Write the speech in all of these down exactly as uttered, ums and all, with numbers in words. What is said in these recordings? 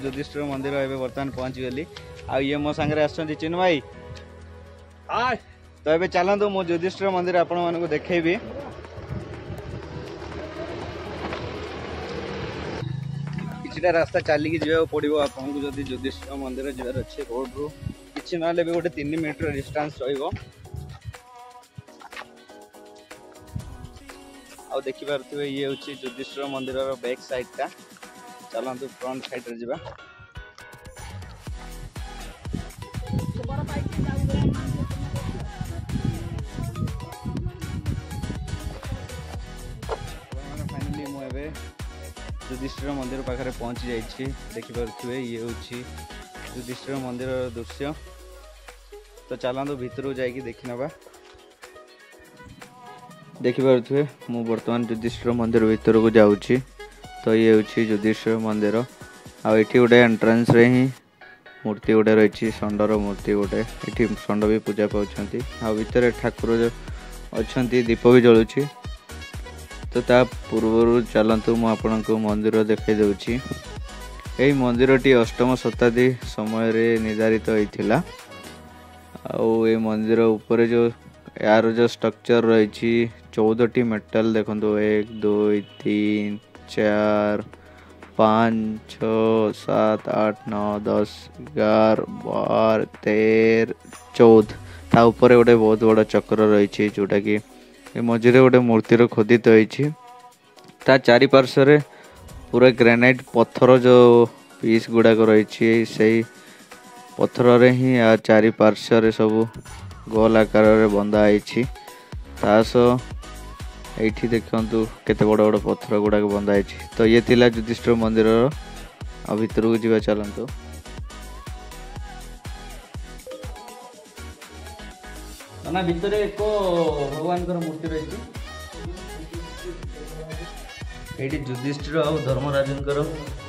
युधिष्ठिर मंदिर एवं बर्तमान पहुँची गली। आ ये मो सांगे आसछन्ति चिन्नु भाई। हाय तो एबे चलंतु मो युधिष्ठिर मंदिर आपण मानकु देखेबी। किछटा रास्ता चलिकी जावा पड़ो आपको जदि युधिष्ठिर मंदिर जबार अच्छे रोड रु किसी ना भी गोटे तीन मिनट डिस्टेंस रहिबो। आ देखि पारथि ये होची युधिष्ठिर मंदिर रो बैक साइड टा। चलंतु फ्रंट साइड रे जिबा। फाइनली मु एबे युधिष्ठिर मंदिर पाखरे पहुंची जाइछि। देखि पारथि ये होची युधिष्ठिर मंदिर दृश्य। तो चलंतु भितर जाइए देखी नवा। देखिपे मु बर्तमान युधिष्ठिर मंदिर भीतर को जाऊँगी। तो ये हूँ युधिष्ठिर मंदिर। आउ एठी गोटे एंट्रेंस रे ही मूर्ति गोटे रही षंडर मूर्ति गोटे ये षंड भी पूजा पाँच। आ भितर ठाकुर अच्छा दीप भी जलुची। तो ता पूर्व चलतु मु आपण को मंदिर देखाई दूची। यही मंदिरटी अष्टम शताब्दी समय रे निर्धारित होइथिला। आउ ये मंदिर ऊपर जो यार जो स्ट्रक्चर रही चौदह टी मेटल देखो एक दुई तीन चार पाँच छ सात आठ नौ दस ग्यारह बारह तेरह चौदह ता ऊपर गोटे बहुत बड़ा चक्र रही जोटा कि मझे गोटे मूर्तिर खोदित होती। ता चारि पार्श्व पूरा ग्रेनाइट पत्थर जो पीस गुड़ाक रही से पत्थर रे ही आ चारि पार्श्व रे सब गोल आकार रे बंधा है। तास एठी देखंतु केते बड़ बड़ पत्थर गुड़ाक बंधा है। तो ये थिला युधिष्ठिर मंदिर भीतर को जीवा। चलंतु ना भीतर एक भगवान कर मूर्ति रही ये युधिष्ठिर और धर्मराजनकर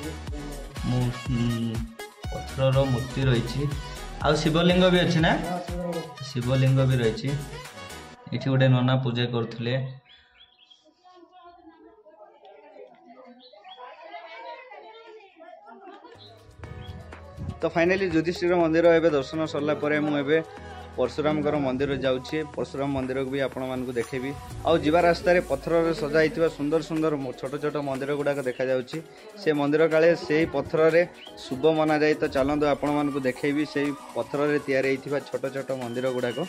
पत्थर मूर्ति रही। आ शिवलिंग भी अच्छी ना शिवलिंग भी रही। ये गोटे नना पूजा करथिले। तो फाइनली युधिष्ठिर मंदिर एबे दर्शन सरला परे मु एबे परशुराम मंदिर जाऊँगी। परशुराम मंदिर को भी आपण मानकु देखेबी। आउ जीवा रास्ता रे पत्थर रे सजा हितबा सुंदर सुंदर छोट छोट मंदिर गुड़ाक देखा जाउछि। से मंदिर काले से पत्थर रे शुभ मना जाए। तो चलंतु आपण मानकु देखेबी से पत्थर रे तैयारी हितबा छोट छोट मंदिर गुड़ाक।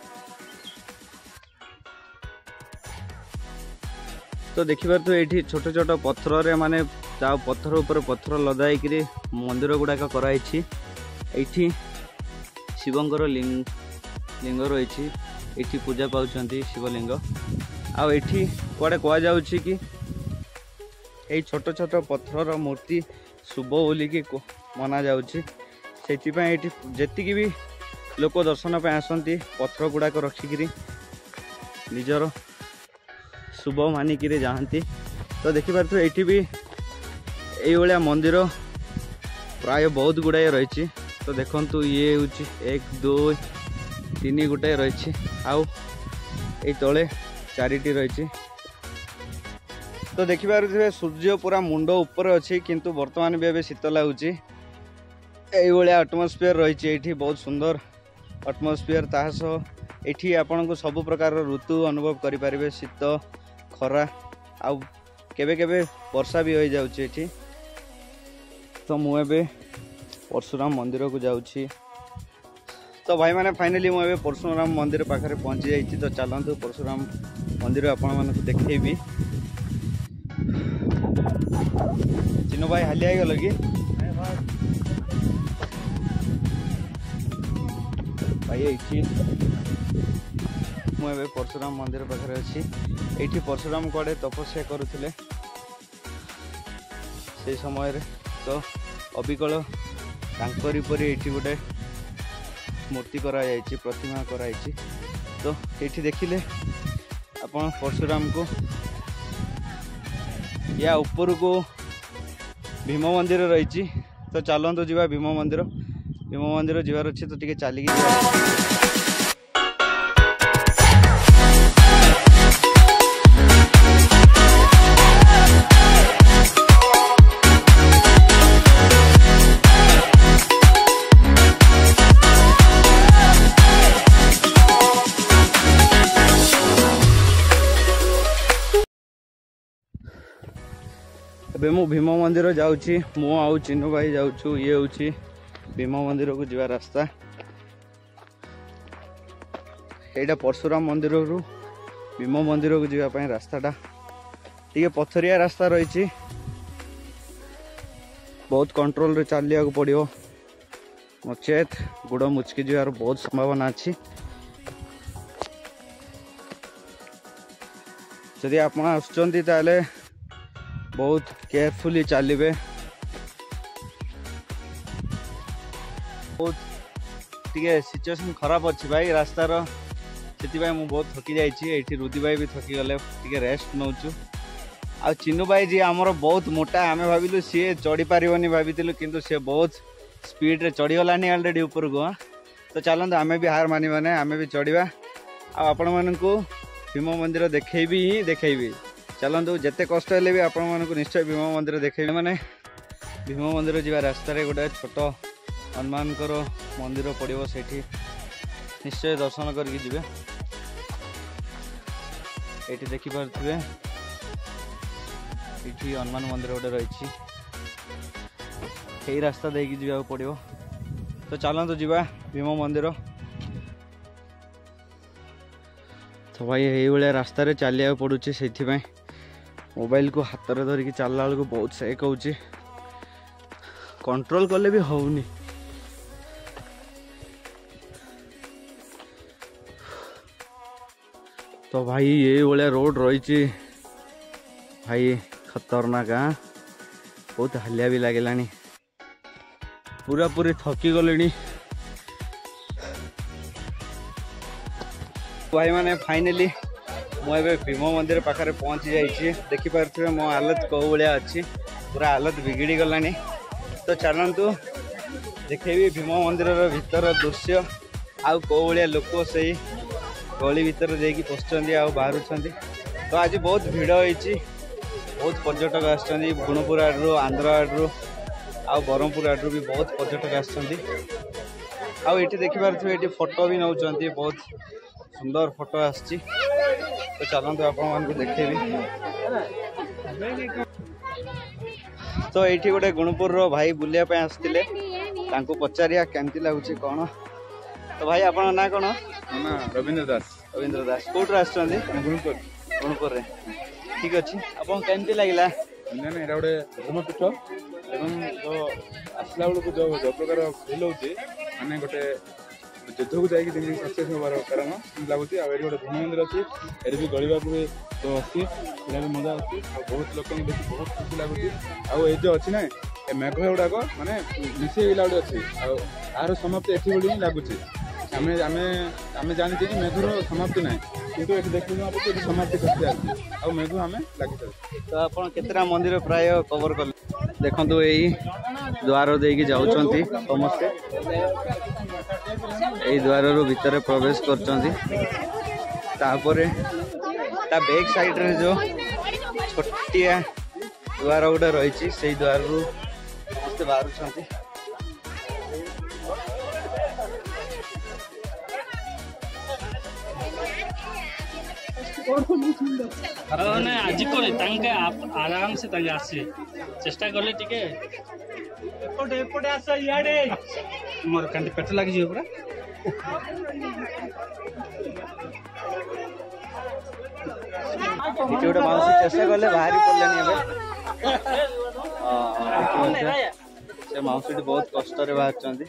तो देखिबार तो ये छोट छोट पत्थर रे माने ता पत्थर ऊपर पत्थर लदाई करी मंदिर गुड़ाक कराई। एठी शिवंकर लिंग लिंग रही ये पूजा पाँच शिवलिंग। आउ एठी कुआडे कह जाउछि कि ये छोट छोट पत्थर मूर्ति शुभ बोलिकी मना जाउछि। सेथिपाई एठी जेतिकी भी लोक दर्शन पे आसंती पत्थर गुड़ाक रखिकी निजर शुभ मानिकी जाती। तो देखिपार ये भी ये मंदिर प्राय बहुत गुड़ाए रही। तो देखंतु ये हूँ एक दो तीन गुटाए रही। आउ ये तले चारिटी रही। तो देखिपारे सूर्य पूरा मुंड ऊपर अच्छी किंतु वर्तमान भी एवं शीत लगुच। ये आटमोस्फियर रही ये बहुत सुंदर आटमोस्फियर। तासह ये आपन को सब प्रकार ऋतु अनुभव करें शीत खरा आउ केबे केबे वर्षा भी हो जाऊँगी। तो मुझे परशुराम मंदिर को जाऊँगी। तो भाई मैंने फाइनली मुझे परशुराम मंदिर पाखे पहुँची जाइए। तो चलतु परशुराम मंदिर आपण मानक देखेबी। चिन्नु भाई हालिया गल कि भाई ये मुझे परशुराम मंदिर पाखे अच्छी। ये परशुराम कड़े तपस्या करुले से समय रे। तो अबिकल तांकरी परी ये गोटे मूर्ति कराई प्रतिमा कराई। तो ये देखिले आपण परशुराम को या ऊपर को भीम मंदिर रही। तो चलतु जीवा भीम मंदिर। भीम मंदिर जीवार अच्छे। तो टिके चलिकी ଏବେ ମୁଁ ଭୀମ ମନ୍ଦିର ଯାଉଛି। ମୁଁ ଆଉ ଚିନୁ ଭାଇ ଯାଉଛୁ। ଇଏ ହେଉଛି ଭୀମ ମନ୍ଦିରକୁ ଯିବା ରାସ୍ତା। ଏଇଟା ପରଶୁରାମ ମନ୍ଦିରରୁ ଭୀମ ମନ୍ଦିରକୁ ଯିବା ପାଇଁ ରାସ୍ତାଟା ଟିକେ ପଥରିଆ ରାସ୍ତା ରହିଛି। ବହୁତ କଣ୍ଟ୍ରୋଲରେ ଚାଲିବାକୁ ପଡ଼ିବ, ନଚେତ୍ ଗୋଡ଼ ମୁଚକି ଯିବାର ବହୁତ ସମ୍ଭାବନା ଅଛି। ଯଦି ଆପଣ ଆସୁଛନ୍ତି ତାହେଲେ ବହୁତ କେୟାରଫୁଲି ଚାଲିବେ। ବହୁତ ଟିକେ ସିଚୁଏସନ୍ ଖରାପ ଅଛି ଭାଇ ରାସ୍ତାର, ସେଥିପାଇଁ ମୁଁ ବହୁତ ଥକି ଯାଇଛି। ଏଇଠି ରୁଦି ଭାଇ ବି ଥକିଗଲେ, ଟିକେ ରେଷ୍ଟ ନେଉଛୁ। ଆଉ ଚିନୁ ଭାଇ ଯିଏ ଆମର ବହୁତ ମୋଟା, ଆମେ ଭାବିଲୁ ସିଏ ଚଢ଼ି ପାରିବନି ଭାବିଥିଲୁ, କିନ୍ତୁ ସିଏ ବହୁତ ସ୍ପିଡ଼ରେ ଚଢ଼ିଗଲାନି ଅଲରେଡ଼ି ଉପରକୁ। ହଁ ତ ଚାଲନ୍ତୁ ଆମେ ବି ହାର ମାନିବାନି, ଆମେ ବି ଚଢ଼ିବା। ଆଉ ଆପଣମାନଙ୍କୁ ଭୀମ ମନ୍ଦିର ଦେଖେଇବି ହିଁ ଦେଖେଇବି। ଚାଲନ୍ତୁ, ଯେତେ କଷ୍ଟ ହେଲେ ବି ଆପଣମାନଙ୍କୁ ନିଶ୍ଚୟ ଭୀମ ମନ୍ଦିର ଦେଖେଇବି। ମାନେ ଭୀମ ମନ୍ଦିର ଯିବା ରାସ୍ତାରେ ଗୋଟେ ଛୋଟ ହନୁମାନଙ୍କର ମନ୍ଦିର ପଡ଼ିବ, ସେଇଠି ନିଶ୍ଚୟ ଦର୍ଶନ କରିକି ଯିବେ। ଏଇଠି ଦେଖିପାରୁଥିବେ, ଏଇଠି ହନୁମାନ ମନ୍ଦିର ଗୋଟେ ରହିଛି। ଏଇ ରାସ୍ତା ଦେଇକି ଯିବାକୁ ପଡ଼ିବ। ତ ଚାଲନ୍ତୁ ଯିବା ଭୀମ ମନ୍ଦିର। ତ ଭାଇ ଏଇଭଳିଆ ରାସ୍ତାରେ ଚାଲିବାକୁ ପଡ଼ୁଛି, ସେଇଥିପାଇଁ ମୋବାଇଲକୁ ହାତରେ ଧରିକି ଚାଲିଲା ବେଳକୁ ବହୁତ ସେକ୍ ହେଉଛି। କଣ୍ଟ୍ରୋଲ କଲେ ବି ହେଉନି। ତ ଭାଇ ଏଇଭଳିଆ ରୋଡ଼ ରହିଛି ଭାଇ, ଖତରନାକ। ବହୁତ ହାଲିଆ ବି ଲାଗିଲାଣି, ପୁରାପୁରି ଥକି ଗଲିଣି ଭାଇ। ମାନେ ଫାଇନାଲି ମୁଁ ଏବେ ଭୀମ ମନ୍ଦିର ପାଖରେ ପହଞ୍ଚି ଯାଇଛି। ଦେଖିପାରୁଥିବେ ମୋ ହାଲତ କେଉଁ ଭଳିଆ ଅଛି, ପୁରା ହାଲତ ବିଗିଡ଼ି ଗଲାଣି। ତ ଚାଲନ୍ତୁ ଦେଖେଇବି ଭୀମ ମନ୍ଦିରର ଭିତର ଦୃଶ୍ୟ, ଆଉ କେଉଁ ଭଳିଆ ଲୋକ ସେଇ ଗଳି ଭିତରେ ଦେଇକି ପଶୁଛନ୍ତି ଆଉ ବାହାରୁଛନ୍ତି। ତ ଆଜି ବହୁତ ଭିଡ଼ ହେଇଛି, ବହୁତ ପର୍ଯ୍ୟଟକ ଆସିଛନ୍ତି ଗୁଣପୁର ଆଡ଼ରୁ, ଆନ୍ଧ୍ର ଆଡ଼ରୁ, ଆଉ ବ୍ରହ୍ମପୁର ଆଡ଼ରୁ ବି ବହୁତ ପର୍ଯ୍ୟଟକ ଆସିଛନ୍ତି। ଆଉ ଏଠି ଦେଖିପାରୁଥିବେ, ଏଠି ଫଟୋ ବି ନେଉଛନ୍ତି, ବହୁତ ସୁନ୍ଦର ଫଟୋ ଆସିଛି। ତ ଚାଲନ୍ତୁ ଆପଣମାନଙ୍କୁ ଦେଖେଇବି। ତ ଏଇଠି ଗୋଟେ ଗୁଣପୁରର ଭାଇ ବୁଲିବା ପାଇଁ ଆସିଥିଲେ, ତାଙ୍କୁ ପଚାରିବା କେମିତି ଲାଗୁଛି କ'ଣ। ତ ଭାଇ ଆପଣଙ୍କ ନାଁ କ'ଣ? ନା ରବୀନ୍ଦ୍ର ଦାସ। ରବୀନ୍ଦ୍ର ଦାସ, କୋଉଠୁ ଆସିଛନ୍ତି? ଗୁଣପୁର। ଗୁଣପୁରରେ, ଠିକ୍ ଅଛି। ଆପଣଙ୍କୁ କେମିତି ଲାଗିଲା? ଏଇଟା ଗୋଟେ ଧର୍ମପୀଠ, ଏବଂ ଯେଉଁ ଆସିଲା ବେଳକୁ ଯେଉଁ ଯେଉଁ ପ୍ରକାର ଫିଲ୍ ହେଉଛି, ମାନେ ଗୋଟେ ଯୁଦ୍ଧକୁ ଯାଇକି ଯେମିତି ସକ୍ସେସ୍ ହେବାର କାରଣ ଲାଗୁଛି। ଆଉ ଏଠି ଗୋଟେ ଭୀମ ମନ୍ଦିର ଅଛି, ଏଠି ବି ଗଳିବାକୁ ବି ଯେଉଁ ଅଛି, ସେଇଟା ବି ମଜା ଅଛି। ଆଉ ବହୁତ ଲୋକଙ୍କୁ ଦେଖି ବହୁତ ଖୁସି ଲାଗୁଛି। ଆଉ ଏଇ ଯେଉଁ ଅଛି ନା, ଏ ମେଘ ଗୁଡ଼ାକ ମାନେ ମିଶେଇଲା ଗୋଟେ ଅଛି, ଆଉ ଏହାର ସମାପ୍ତି ଏଠି ବୋଲି ହିଁ ଲାଗୁଛି। ଆମେ ଆମେ ଆମେ ଜାଣିଛେ କି ମେଘର ସମାପ୍ତି ନାହିଁ, କିନ୍ତୁ ଏଠି ଦେଖିବାକୁ ପାଉଛି ଏଠି ସମାପ୍ତି ଖୁସି ଅଛି, ଆଉ ମେଘ ଆମେ ଲାଗିଥାଉ। ତ ଆପଣ କେତେଟା ମନ୍ଦିର ପ୍ରାୟ କଭର କଲେ? ଦେଖନ୍ତୁ ଏଇ ଦ୍ୱାର ଦେଇକି ଯାଉଛନ୍ତି ସମସ୍ତେ, ଏଇ ଦ୍ୱାରରୁ ଭିତରେ ପ୍ରବେଶ କରୁଛନ୍ତି। ତାପରେ ତା ବ୍ୟାକ୍ ସାଇଡରେ ଯେଉଁ ଛୋଟିଆ ଦ୍ୱାର ଗୋଟେ ରହିଛି, ସେଇ ଦ୍ୱାରରୁ ସମସ୍ତେ ବାହାରୁଛନ୍ତି। ଆଜି କଲେ ତାଙ୍କେ ଆରାମ ସେ ତାଙ୍କେ ଆସିବେ, ଚେଷ୍ଟା କଲେ ଟିକେ ଏପଟେ ଏପଟେ ଆସ ଇଆଡେ। ମୋର କାନ୍ତି ପେଟ ଲାଗିଯିବ ପୁରା। ଏଠି ଗୋଟେ ମାଉସୀ ଚେଷ୍ଟା କଲେ ବାହାରି ପଡ଼ିଲେନି ଏବେ। ସେ ମାଉସୀଟି ବହୁତ କଷ୍ଟରେ ବାହାରିଛନ୍ତି।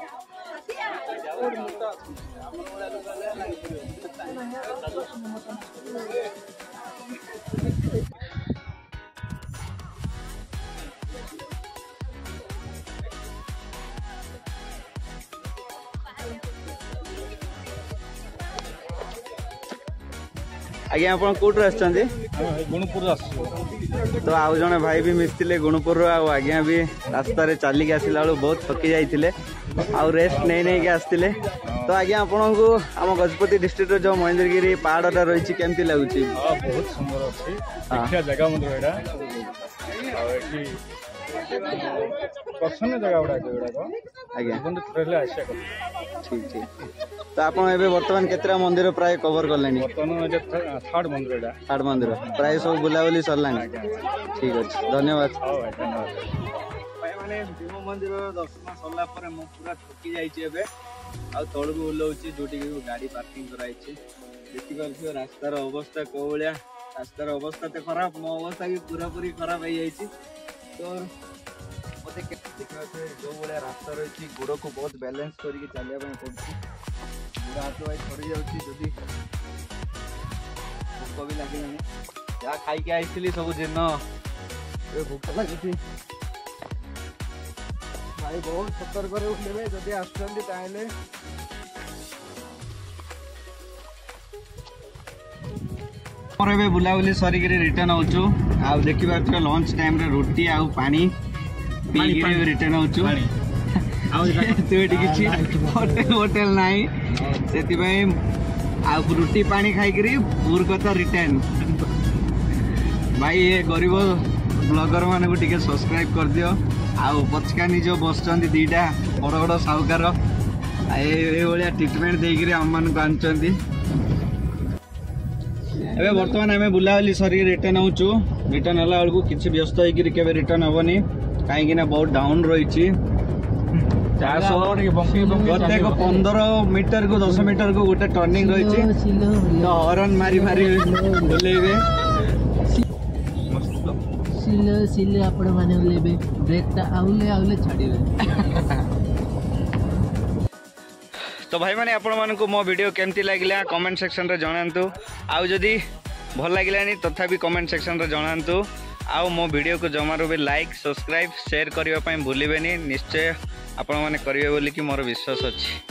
ଆଜ୍ଞା ଆପଣ କୋଉଠୁ ଆସିଛନ୍ତି? ଗୁଣପୁର ଆସୁଛୁ। ତ ଆଉ ଜଣେ ଭାଇ ବି ମିଶିଥିଲେ ଗୁଣପୁରରୁ, ଆଉ ଆଜ୍ଞା ବି ରାସ୍ତାରେ ଚାଲିକି ଆସିଲା ବେଳକୁ ବହୁତ ଥକି ଯାଇଥିଲେ, ଆଉ ରେଷ୍ଟ ନେଇ ନେଇକି ଆସିଥିଲେ। ତ ଆଜ୍ଞା ଆପଣଙ୍କୁ ଆମ ଗଜପତି ଡିଷ୍ଟ୍ରିକ୍ଟର ଯେଉଁ ମହେନ୍ଦ୍ରଗିରି ପାହାଡ଼ଟା ରହିଛି କେମିତି ଲାଗୁଛି? ହଁ ବହୁତ ସୁନ୍ଦର ଅଛି, ଦେଖିବା ଜାଗା ମଧ୍ୟ ଏଇଟା। ଆଉ ଏଠି ପ୍ରସନ୍ନ ଜାଗା ଗୁଡାକ ଏଗୁଡାକ ଆଜ୍ଞା କିନ୍ତୁ ଥରେ ଆସିବା କଥା। ଠିକ ଠିକ ତ ଆପଣ ଏବେ ବର୍ତ୍ତମାନ କେତେଟା ମନ୍ଦିର ପ୍ରାୟ କଭର କଲେଣି ବର୍ତ୍ତମାନ ଏଇଟା ଥାର୍ଡ ମନ୍ଦିର ଏଇଟା। ଥାର୍ଡ ମନ୍ଦିର ପ୍ରାୟ ସବୁ ବୁଲାବୁଲି ସରିଲାଣି ଆଜ୍ଞା ଠିକ ଅଛି ଧନ୍ୟବାଦ ହଉ ଭାଇ ଧନ୍ୟବାଦ। ମାନେ ଭୀମ ମନ୍ଦିର ଦର୍ଶନ ସରିଲା ପରେ ମୁଁ ପୁରା ଥକି ଯାଇଛି ଏବେ ଆଉ ତଳକୁ ଓହ୍ଲଉଛି ଯୋଉଠିକି ଗାଡି ପାର୍କିଂ କରାଯାଇଛି ଦେଖିପାରୁଥିବ ରାସ୍ତାର ଅବସ୍ଥା କୋଉ ଭଳିଆ ରାସ୍ତାର ଅବସ୍ଥା ତ ଖରାପ ମୋ ଅବସ୍ଥା ବି ପୁରାପୁରି ଖରାପ ହେଇଯାଇଛି ତ ମତେ ଦେଖିପାରୁଥିବେ ଯୋଉ ଭଳିଆ ରାସ୍ତା ରହିଛି ଗୋଡକୁ ବହୁତ ବାଲାନ୍ସ କରିକି ଚାଲିବା ପାଇଁ ପଡୁଛି ଗୋଡ ହାତ ଭାଇ ଥରି ଯାଉଛି ଯଦି ଭୋକ ବି ଲାଗିଲାଣି ଯାହା ଖାଇକି ଆସିଥିଲି ସବୁ ଦିନ ଏବେ ଭୋକ ଲାଗୁଛି ଭାଇ ବହୁତ ସତର୍କରେ ଉଠିବେ ଯଦି ଆସୁଛନ୍ତି ତାହେଲେ ଆମର ଏବେ ବୁଲାବୁଲି ସରିକିରି ରିଟର୍ନ ହଉଛୁ ଆଉ ଦେଖିପାରୁଥିବ ଲଞ୍ଚ ଟାଇମରେ ରୁଟି ଆଉ ପାଣି ପିଇକିରି ରିଟର୍ନ ହଉଛୁ ତୁ ଏଠି କିଛି ହୋଟେଲ ହୋଟେଲ ନାହିଁ ସେଥିପାଇଁ ଆଉ ରୁଟି ପାଣି ଖାଇକିରି ବୁର୍କତା ରିଟର୍ନ ଭାଇ ଏ ଗରିବ ବ୍ଲଗର ମାନଙ୍କୁ ଟିକେ ସବସ୍କ୍ରାଇବ କରିଦିଅ ଆଉ ପଛକାନି ଯୋଉ ବସୁଛନ୍ତି ଦିଟା ବଡ ବଡ ସାହୁକାର ଏଇଭଳିଆ ଟ୍ରିଟମେଣ୍ଟ ଦେଇକିରି ଆମମାନଙ୍କୁ ଆଣୁଛନ୍ତି ଏବେ ବର୍ତ୍ତମାନ ଆମେ ବୁଲାବୁଲି ସରିକି ରିଟର୍ନ ହଉଛୁ ରିଟର୍ନ ହେଲା ବେଳକୁ କିଛି ବ୍ୟସ୍ତ ହେଇକିରି କେବେ ରିଟର୍ନ ହବନି କାହିଁକି ନା ବହୁତ ଡାଉନ ରହିଛି ପ୍ରତ୍ୟେକ ପନ୍ଦର ମିଟର କୁ ଦଶ ମିଟର କୁ ଗୋଟେ ଟର୍ଣ୍ଣିଂ ରହିଛି ତ ହରନ ମାରି ମାରି ବୁଲେଇବେ ସିଲେ ସିଲେ ଆପଣ ମାନେ ଓହ୍ଲେଇବେ ବ୍ରେକ୍ଟା ଆଉଲେ ଆଉଲେ ଛାଡ଼ିବେ तो भाई मैंने आपण मानक मो वीडियो केमती लगिला कमेंट सेक्शन रे जणांतु आउ जदी भल लागिलानी तथापि कमेंट सेक्शन रे जणांतु आउ मो वीडियो को जमारो भी लाइक सब्सक्राइब शेयर करबा पई भूलिबेनी निश्चय आपण माने करिवे बोली कि मोर विश्वास अछि।